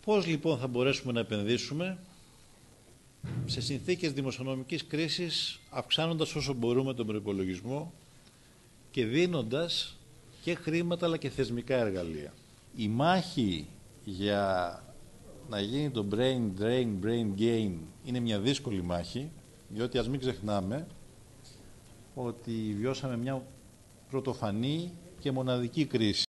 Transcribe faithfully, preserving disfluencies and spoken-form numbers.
Πώς λοιπόν θα μπορέσουμε να επενδύσουμε σε συνθήκες δημοσιονομικής κρίσης, αυξάνοντας όσο μπορούμε τον προϋπολογισμό και δίνοντας και χρήματα αλλά και θεσμικά εργαλεία. Η μάχη για να γίνει το brain drain, brain gain είναι μια δύσκολη μάχη, διότι ας μην ξεχνάμε ότι βιώσαμε μια πρωτοφανή και μοναδική κρίση.